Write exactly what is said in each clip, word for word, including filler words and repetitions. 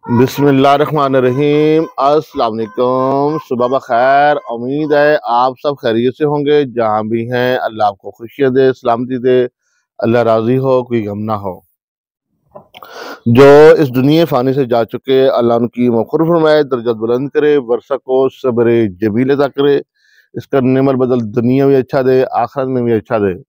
बिस्मिल्लाहिर्रहमानिर्रहीम। अस्सलाम वालेकुम, सुबह बखैर। उम्मीद है आप सब खैरियत से होंगे। जहाँ भी हैं अल्लाह आपको खुशियाँ दे, सलामती दे, अल्लाह राजी हो, कोई गम ना हो। जो इस दुनिया फानी से जा चुके अल्लाह उनकी मग़फ़िरत फरमाए, दर्जा बुलंद करे, वर्षा को सब्र जमील अता करे, इसका नेमल बदल दुनिया में अच्छा दे, आखिरत में भी अच्छा दे।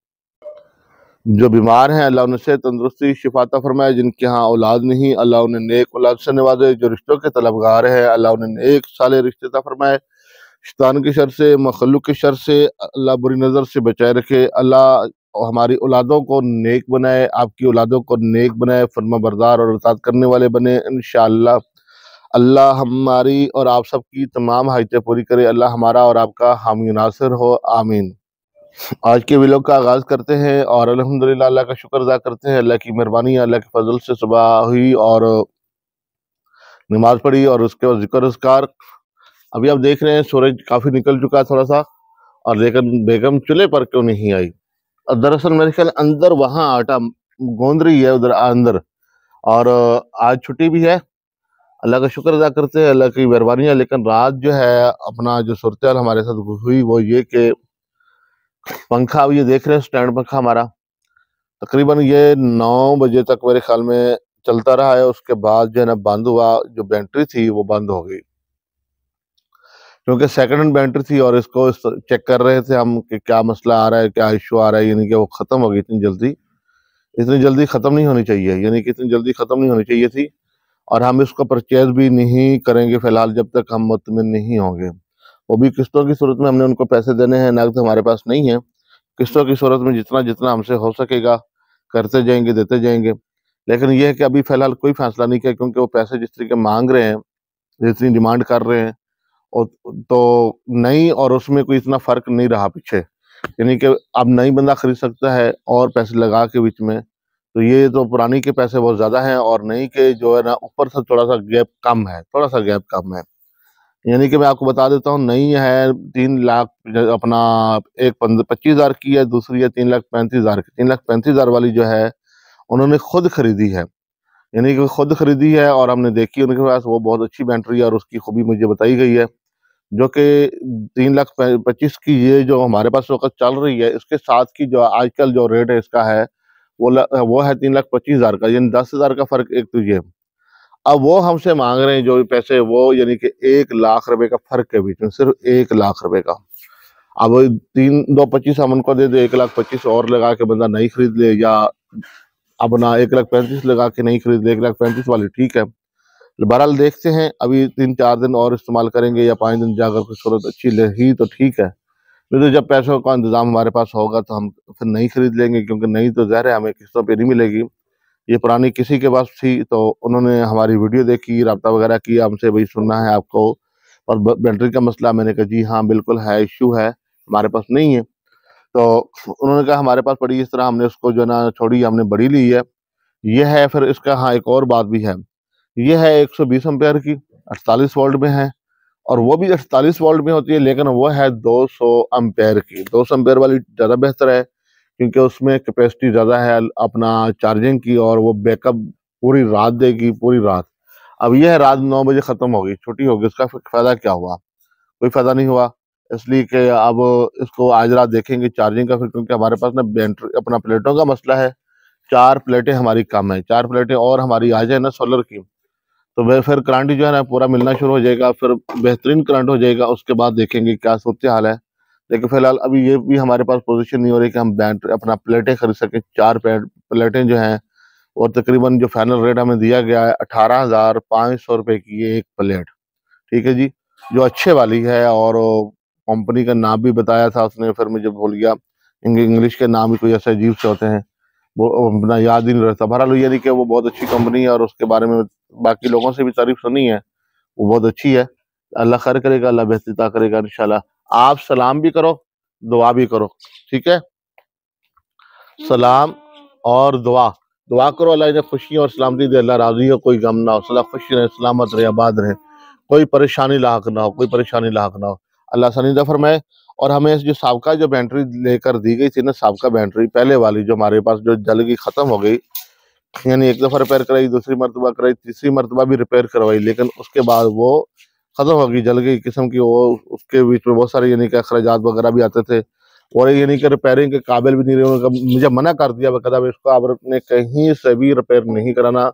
जो बीमार हैं अल्लाह उनसे तंदुरुस्ती शिफाता फरमाए। जिनके यहाँ औलाद नहीं अल्लाह उन्हें नेक औलाद से नवाजे। जो रिश्तों के तलबगार हैं अल्लाह उन्हें नेक साले रिश्ते अता फरमाए। शैतान की शर से, मखलूक की शर से अल्लाह बुरी नज़र से बचाए रखे। अल्लाह हमारी औलादों को नेक बनाए, आपकी औलादों को नेक बनाए, फरमा बरदार और इताअत करने वाले बने इंशाअल्लाह। अल्लाह हमारी और आप सबकी तमाम हाइजें पूरी करे। अल्लाह हमारा और आपका हामी नासिर हो, आमीन। आज के व्लॉग का आगाज़ करते हैं और अल्हम्दुलिल्लाह अल्लाह का शुक्र अदा करते हैं। अल्लाह की मेहरबानी, अल्लाह के फजल से सुबह हुई और नमाज पढ़ी और उसके बाद जिक्र अस्कार। अभी आप देख रहे हैं सूरज काफ़ी निकल चुका है थोड़ा सा, और लेकिन बेगम चूल्हे पर क्यों नहीं आई। और दरअसल मेरे ख्याल अंदर वहाँ आटा गूंद रही है उधर अंदर, और आज छुट्टी भी है। अल्लाह का शुक्र अदा करते हैं, अल्लाह की मेहरबानी है। लेकिन रात जो है अपना जो सूरत हाल हमारे साथ हुई वो ये कि पंखा, अब ये देख रहे हैं स्टैंड पंखा हमारा तकरीबन ये नौ बजे तक मेरे ख्याल में चलता रहा है। उसके बाद जो है ना बंद हुआ, जो बैटरी थी वो बंद हो गई, क्योंकि सेकंड हैंड बैटरी थी और इसको इस चेक कर रहे थे हम कि क्या मसला आ रहा है, क्या इशू आ रहा है। यानी कि वो ख़त्म हो गई इतनी जल्दी, इतनी जल्दी ख़त्म नहीं होनी चाहिए, यानी कि इतनी जल्दी ख़त्म नहीं होनी चाहिए थी। और हम इसको परचेज भी नहीं करेंगे फ़िलहाल जब तक हम मुतमिन नहीं होंगे। वो भी किस्तों की सूरत में, हमने उनको पैसे देने हैं, नकद हमारे पास नहीं है। किस्तों की सूरत में जितना जितना हमसे हो सकेगा करते जाएंगे, देते जाएंगे। लेकिन यह है कि अभी फ़िलहाल कोई फैसला नहीं किया, क्योंकि वो पैसे जिस तरीके मांग रहे हैं, जितनी डिमांड कर रहे हैं, और तो नई और उसमें कोई इतना फ़र्क नहीं रहा पीछे। यानी कि अब नई बंदा खरीद सकता है और पैसे लगा के बीच में, तो ये तो पुरानी के पैसे बहुत ज़्यादा हैं और नई के जो है ना ऊपर से थोड़ा सा गैप कम है, थोड़ा सा गैप कम है। यानी कि मैं आपको बता देता हूँ, नई है तीन लाख अपना एक पंद्रह पच्चीस हज़ार की है, दूसरी है तीन लाख पैंतीस हज़ार की। तीन लाख पैंतीस हज़ार वाली जो है उन्होंने खुद खरीदी है, यानी कि खुद खरीदी है और हमने देखी उनके पास, वो बहुत अच्छी बैटरी है और उसकी खूबी मुझे बताई गई है। जो कि तीन लाख पच्चीस की ये जो हमारे पास वक्त चल रही है, इसके साथ की जो आजकल जो रेट है इसका है वो ल, वो है तीन लाख पच्चीस हज़ार का, यानी दस हज़ार का फ़र्क एक तो ये। अब वो हमसे मांग रहे हैं जो पैसे, वो यानी कि एक लाख रुपए का फर्क है बीच में, सिर्फ एक लाख रुपए का। अब तीन दो पच्चीस हम उनको दे दे, एक लाख पच्चीस और लगा के बंदा नहीं खरीद ले, या अपना एक लाख पैंतीस लगा के नहीं खरीद ले, एक लाख पैंतीस वाली ठीक है। बहरहाल देखते हैं, अभी तीन चार दिन और इस्तेमाल करेंगे या पाँच दिन, जाकर कोई सूरत अच्छी रही तो ठीक है, नहीं तो जब पैसों का इंतजाम हमारे पास होगा तो हम फिर नहीं खरीद लेंगे, क्योंकि नहीं तो ज़ाहिर है हमें किस्तों पे नहीं मिलेगी। ये पुरानी किसी के पास थी तो उन्होंने हमारी वीडियो देखी, राब्ता वगैरह किया हमसे, भाई सुनना है आपको और बैटरी का मसला। मैंने कहा जी हाँ बिल्कुल है, इशू है, हमारे पास नहीं है। तो उन्होंने कहा हमारे पास पड़ी, इस तरह हमने उसको जो है ना छोड़ी, हमने बड़ी ली है। ये है फिर इसका, हाँ एक और बात भी है, ये है एक सौ बीस एम्पेयर की, अड़तालीस वोल्ट में है, और वो भी अड़तालीस वोल्ट में होती है, लेकिन वो है दो सौ एम्पेयर की। दो सौ एम्पेयर वाली ज़्यादा बेहतर है, क्योंकि उसमें कैपेसिटी ज़्यादा है अपना चार्जिंग की, और वो बैकअप पूरी रात देगी, पूरी रात। अब यह है रात नौ बजे ख़त्म होगी, छुट्टी होगी, उसका फ़ायदा क्या हुआ? कोई फ़ायदा नहीं हुआ, इसलिए कि अब इसको आज रात देखेंगे चार्जिंग का फिर, क्योंकि हमारे पास ना बैटरी अपना प्लेटों का मसला है। चार प्लेटें हमारी कम है, चार प्लेटें और हमारी आ जाए ना सोलर की, तो वह फिर करंट जो है ना पूरा मिलना शुरू हो जाएगा, फिर बेहतरीन करंट हो जाएगा। उसके बाद देखेंगे क्या सूरत हाल है। लेकिन फिलहाल अभी ये भी हमारे पास पोजीशन नहीं हो रही कि हम बैटरी अपना प्लेटें खरीद सकें। चार प्लेटें जो हैं, और तकरीबन जो फाइनल रेट हमें दिया गया है अठारह हज़ार पाँच सौ रुपये की ये एक प्लेट, ठीक है जी, जो अच्छे वाली है। और कंपनी का नाम भी बताया था उसने, फिर मुझे भूल गया, इंग्लिश के नाम भी कोई ऐसे अजीब से होते हैं, वो अपना याद ही नहीं रहता। बहरहाल ये नहीं कि वो बहुत अच्छी कंपनी है, और उसके बारे में बाकी लोगों से भी तारीफ सुनी है, वो बहुत अच्छी है। अल्लाह खैर करेगा, अल्लाह बेहतर करेगा इंशाल्लाह। आप सलाम भी करो, दुआ भी करो, ठीक है? सलाम और दुआ, दुआ करो अल्लाह इन्हें खुशियाँ और सलामती दे, अल्लाह राजी हो, कोई गम ना हो, सला खुश रहे, सलामत रहे, आबाद रहे, कोई परेशानी लाक ना हो, कोई परेशानी लाक ना हो, अल्लाह सनीदा फरमाए। और हमें जो साबका जो बैटरी लेकर दी गई थी ना, साबका बैटरी पहले वाली जो हमारे पास जो जल गई, ख़त्म हो गई, यानी एक दफ़ा रिपेयर कराई, दूसरी मरतबा कराई, तीसरी मरतबा भी रिपेयर करवाई, लेकिन उसके बाद वो ख़त्म हो गई, जल गई किस्म की। वो उसके बीच में बहुत सारे यानी कि अखराजात वगैरह भी आते थे और यानी कि रिपेयरिंग के काबिल भी नहीं रहे। उन्होंने मुझे मना कर दिया बकायदा, इसको आपने कहीं से भी रिपेयर नहीं कराना,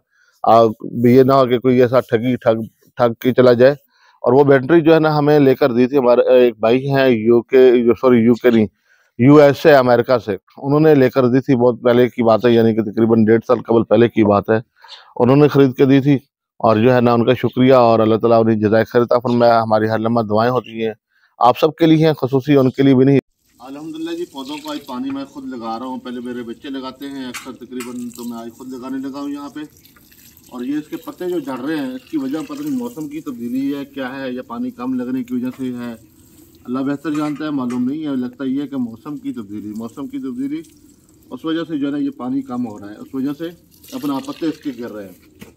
ये ना हो कि कोई ऐसा ठगी ठग ठग के चला जाए। और वो बैटरी जो है ना हमें लेकर दी थी हमारे एक भाई हैं यूके, सॉरी यूके नहीं, यूएसए अमेरिका से, उन्होंने लेकर दी थी। बहुत पहले की बात है, यानी कि तकरीबन डेढ़ साल कबल पहले की बात है, उन्होंने खरीद के दी थी। और जो है ना उनका शुक्रिया, और अल्लाह ताला उन्हें जज़ाए खैर अता फरमाए। हमारी हर लम्हा दुआएं होती हैं, आप सबके लिए हैं, खुसूसी उनके लिए भी नहीं। अल्हम्दुलिल्लाह जी, पौधों को आज पानी मैं खुद लगा रहा हूँ। पहले मेरे बच्चे लगाते हैं अक्सर तकरीबन, तो मैं आज खुद लगाने लगा हूँ यहाँ पे। और ये इसके पत्ते जो झड़ रहे हैं, इसकी वजह पता नहीं मौसम की तब्दीली है क्या है, या पानी कम लगने की वजह से है, अल्लाह बेहतर जानता है, मालूम नहीं है। लगता ही है कि मौसम की तब्दीली मौसम की तब्दीली उस वजह से जो है ना ये पानी कम हो रहा है, उस वजह से अपना पत्ते इसके गिर रहे हैं।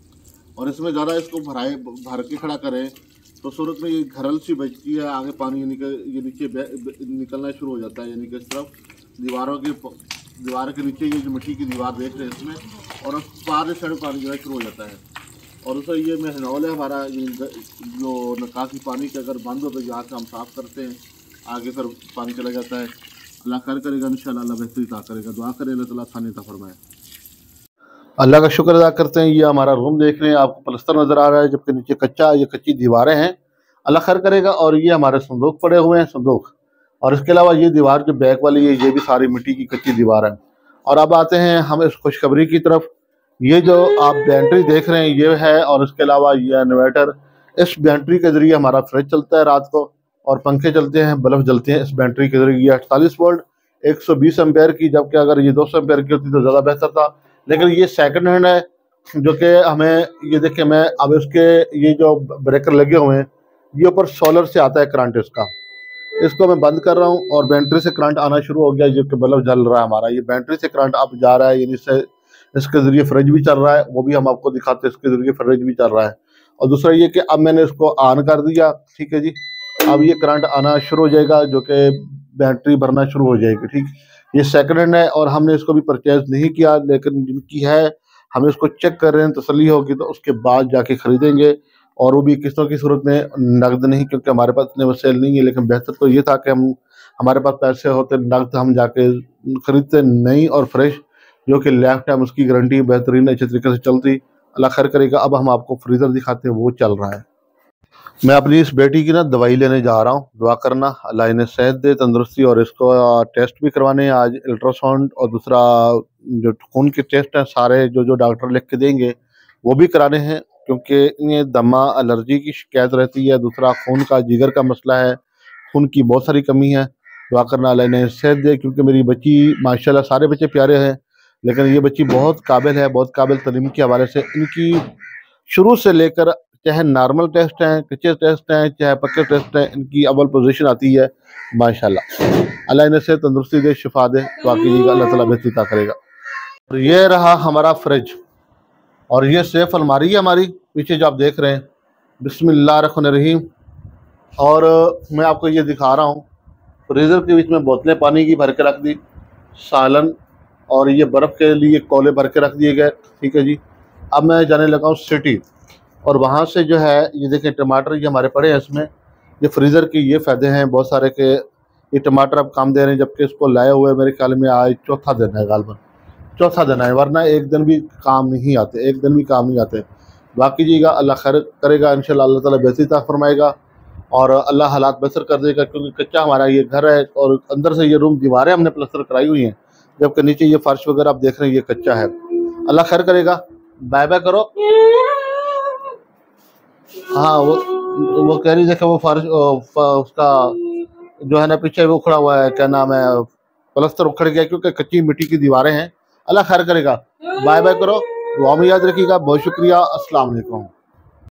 और इसमें ज़्यादा इसको भराए भर के खड़ा करें तो सूरत में ये घरल सी बचती है, आगे पानी निकल ये नीचे निकलना शुरू हो जाता है, यानी कि इस तरफ दीवारों के दीवार के नीचे ये जो मिट्टी की दीवार देख रहे हैं इसमें, और उस पार से पानी जो है शुरू हो जाता है। और उसे ये महनौल है हमारा, जो निकासी पानी के अगर बंद हो तो यहाँ से हम साफ़ करते हैं, आगे फिर पानी चला जाता है। अल्लाह खैर करेगा इंशाल्लाह, अल्लाह बेहतरी अता करेगा। दुआ करें अल्लाह ताला आसानी अता फरमाए। अल्लाह का शुक्र अदा करते हैं। ये हमारा रूम देख रहे हैं, आपको प्लस्तर नज़र आ रहा है, जबकि नीचे कच्चा, ये कच्ची दीवारें हैं। अल्लाह खैर करेगा। और ये हमारे संदूक पड़े हुए हैं, संदूक। और इसके अलावा ये दीवार जो बैक वाली है, ये भी सारी मिट्टी की कच्ची दीवार है। और अब आते हैं हम इस खुशखबरी की तरफ। ये जो आप बैटरी देख रहे हैं ये है, और इसके अलावा ये इन्वर्टर, इस बैटरी के ज़रिए हमारा फ्रिज चलता है रात को, और पंखे चलते हैं, बल्ब जलते हैं इस बैटरी के ज़रिए। ये अड़तालीस वोल्ट एक सौ बीस एम्पेयर की, जबकि अगर ये दो सौ एम्पेयर की होती तो ज़्यादा बेहतर था। लेकिन ये सेकंड हैंड है, जो कि हमें ये देखें, मैं अब इसके ये जो ब्रेकर लगे हुए हैं, ये ऊपर सोलर से आता है करंट इसका। इसको मैं बंद कर रहा हूँ और बैटरी से करंट आना शुरू हो गया, जो कि बल्ब जल रहा है हमारा। ये बैटरी से करंट अब जा रहा है, यानी इससे इसके ज़रिए फ्रिज भी चल रहा है, वो भी हम आपको दिखाते हैं, इसके ज़रिए फ्रिज भी चल रहा है। और दूसरा ये कि अब मैंने इसको ऑन कर दिया, ठीक है जी। अब ये करंट आना शुरू हो जाएगा, जो कि बैटरी भरना शुरू हो जाएगी, ठीक। ये सेकंड हैंड है और हमने इसको भी परचेज नहीं किया, लेकिन जिनकी है हम इसको चेक कर रहे हैं, तसल्ली होगी तो उसके बाद जाके ख़रीदेंगे। और वो भी किस्तों की सूरत में, नकद नहीं, क्योंकि हमारे पास इतने वसैल नहीं है। लेकिन बेहतर तो ये था कि हम हमारे पास पैसे होते नकद, हम जाके ख़रीदते नई और फ्रेश, जो कि लाइफ टाइम उसकी गारंटी बेहतरीन अच्छे तरीके से चलती। अल्लाह खैर करेगा। अब हम आपको फ्रीज़र दिखाते हैं, वो चल रहा है। मैं अपनी इस बेटी की ना दवाई लेने जा रहा हूँ, दुआ करना अल्लाह इन्हें सेहत दे, तंदुरुस्ती। और इसको टेस्ट भी करवाने हैं आज, अल्ट्रासाउंड और दूसरा जो खून के टेस्ट हैं सारे, जो जो डॉक्टर लिख के देंगे वो भी कराने हैं, क्योंकि इन्हें दमा एलर्जी की शिकायत रहती है। दूसरा खून का, जिगर का मसला है, खून की बहुत सारी कमी है। दुआ करना अल्लाह इन्हें सेहत दे, क्योंकि मेरी बच्ची माशाल्लाह, सारे बच्चे प्यारे हैं, लेकिन ये बच्ची बहुत काबिल है, बहुत काबिल तलीम के हवाले से। इनकी शुरू से लेकर, चाहे नॉर्मल टेस्ट हैं, कच्चे टेस्ट हैं, चाहे पक्के टेस्ट हैं, इनकी अव्वल पोजीशन आती है माशाल्लाह। अल्लाह इन्हें से तंदुरुस्ती दे, शिफा दे, दुआ कीजिएगा, अल्लाह ताला बेहतरी अता करेगा। और ये रहा हमारा फ्रिज, और ये सेफ अलमारी है हमारी पीछे जो आप देख रहे हैं। बिस्मिल्लाहिर्रहमानिर्रहीम। और मैं आपको ये दिखा रहा हूँ, फ्रीज़र के बीच में बोतलें पानी की भर के रख दी, सालन, और ये बर्फ़ के लिए कोले भर के रख दिए गए, ठीक है जी। अब मैं जाने लगा हूँ सिटी, और वहाँ से जो है ये देखें टमाटर ये हमारे पड़े हैं इसमें। ये फ्रीज़र के ये फ़ायदे हैं बहुत सारे के ये टमाटर अब काम दे रहे हैं, जबकि इसको लाए हुए मेरे ख्याल में आज चौथा दिन है, गालबन चौथा दिन है, वरना एक दिन भी काम नहीं आते, एक दिन भी काम नहीं आते। बाकी जीगा, अल्लाह खैर करेगा इंशाल्लाह, अल्लाह ताला बेहतरी अता फरमाएगा और अल्लाह हालात बेहतर कर देगा। क्योंकि कच्चा हमारा ये घर है, और अंदर से ये रूम दीवारें हमने प्लस्तर कराई हुई हैं, जबकि नीचे ये फर्श वगैरह आप देख रहे हैं ये कच्चा है। अल्लाह खैर करेगा। बाय बाय करो। हाँ, वो वो कह रही देखे वो फर्श उसका जो है ना पीछे वो उखड़ा हुआ है, क्या नाम है, प्लस्तर उखड़ गया, क्योंकि कच्ची मिट्टी की दीवारें हैं। अल्लाह खैर करेगा। बाय बाय करो, दुआ में याद रखिएगा। बहुत शुक्रिया। अस्सलाम वालेकुम।